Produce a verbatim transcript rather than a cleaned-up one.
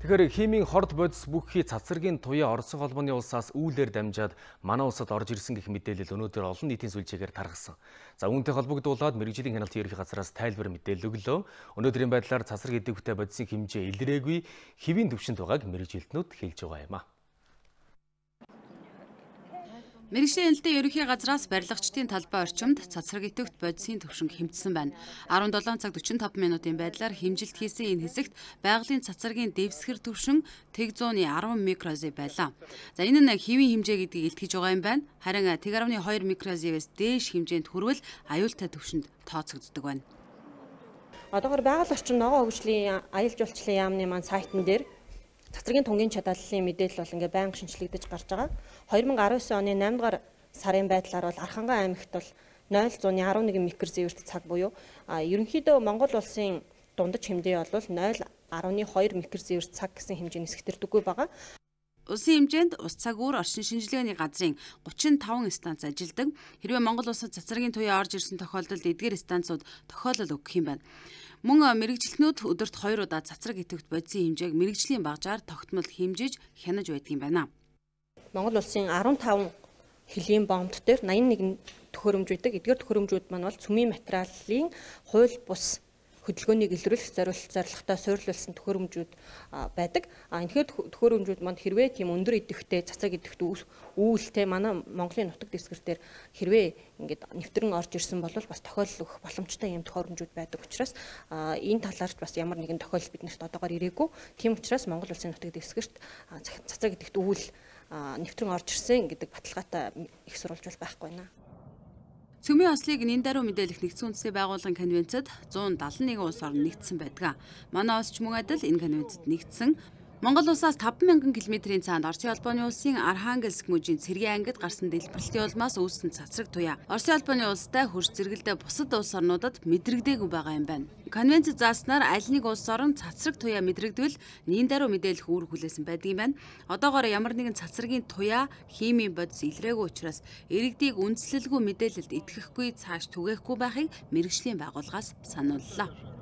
Тэгэхээр химийн хорд бодис бүхий цацрагийн туяа Оросын холбооны улсаас үүлээр дамжаад манай улсад орж ирсэн гэх мэдээлэл өнөөдөр олон нийтийн сүлжээгээр тархсан. За үүнтэй холбогдуулаад мэргэжлийн хяналтын ерөнхий газраас тайлбар мэдээлэл өглөө. Өнөөдрийн байдлаар цацраг идэвхтэй бодисын хэмжээ илрээгүй хэвийн түвшинд байгааг мэргэжилтнүүд хэлж байгаа юм а. Мэргэжлийн хяналтын ерөнхий газраас барилгачдын талбай орчимд цацраг идэвхт бодисын түвшинг хэмжсэн байна. арван долоон цаг дөрвөн таван минутын байдлаар хэмжилт хийсэн энэ хэсэгт байгалийн цацрагийн дэвсгэр түвшин тэг зууны арван микрозив байлаа. За энэ нь хэвийн хэмжээ гэдгийг илтгэж байгаа юм байна. Харин тэг арван хоёр микрозивээс дээш хэмжээнд хүрвэл аюултай түвшинд тооцогддог байна. Одоогоор байгаль орчин ногоон хөгжлийн аялал жуулчлалын яамны маань сайтн дээр цацрагийн тунгийн чадварлалын мэдээлэл бол ингээ байнга шинжлэгдэж гарч байгаа. хоёр мың арван девять оны наймд дугаар сарын байдлаар бол Архангай аймагт бол нуль зууны арван нэг микрозиверт цаг буюу ерөнхийдөө Монгол улсын дундаж хэмжээ бол нуль арван хоёр микрозиверт цаг гэсэн хэмжээний эсгэрдэггүй байгаа. Улсын хэмжээнд ус цагуур орчин шинжилгээний газрын гучин таван станц ажилладаг. Хэрвээ Монгол улсад цацрагийн туяа орж ирсэн тохиолдолд эдгээр станцууд тохиолдол өгөх юм байна. Мөн мэргэжилтнүүд өдөрт хоёр удаа цацраг идэвхт бодисын хэмжээг мэргэжлийн багжаар тогтмол хэмжиж хянаж байдаг юм байна. Монгол улсын арван таван хөлийн бомбт дээр найман нэгэн төхөөрөмжүүдийг эдгээр төхөөрөмжүүд маань бол цөмийн материалын хууль бус хөдөлгөөнийг илрүүлэх зорилт зорилготой суйрлуулсан төхөөрөмжүүд байдаг. А энэхээр төхөөрөмжүүд манд хэрвээ тийм өндөр идэвхтэй цацраг идэвхт үүлтэй манай Монголын нутаг дэвсгэр дээр хэрвээ ингээд нэвтрэн орж ирсэн бол бас тохиолдол өгөх боломжтой юм төхөөрөмжүүд байдаг учраас энэ талаарч бас ямар нэгэн тохиолдол биднэрт одоогоор ирээгүй. Тийм учраас Монгол улсын нутаг дэвсгэрт цацраг идэвхт үйл нэвтрэн орж ирсэн гэдэг баталгаатай их сурвалжуул байхгүй байна. Цөмийн ослыг нэн даруй мэдээлэх нэгдсэн үндэсний байгууллагын конвенцэд зуун далайн нэгэн улс орн нэгдсэн байдаг. Манай улс ч мөн адил энэ конвенцэд нэгдсэн. Монгол улсаас таван мянган километрийн цаанд Оросын холбооны улсын Архангельск мужийн цэргийн ангид гарсан дэлбэрэлтийн улмаас үүссэн цацраг туяа Оросын холбооны улстай хөрш зэрэгэлдээ бусад улс орнуудад мэдрэгдээгүй байгаа юм байна. Конвенцэд зааснаар аль нэг улс орн цацраг туяа мэдрэгдвэл нэн даруй мэдээлэх үүрэг хүлээсэн байдаг юм байна. Одоогоор ямар нэгэн цацрагийн туяа химийн бодис илрээгүй учраас иргэдийг үндэслэлгүй мэдээлэлд итгэхгүй цааш түгээхгүй байхыг мэргэжлийн байгууллагаас санууллаа.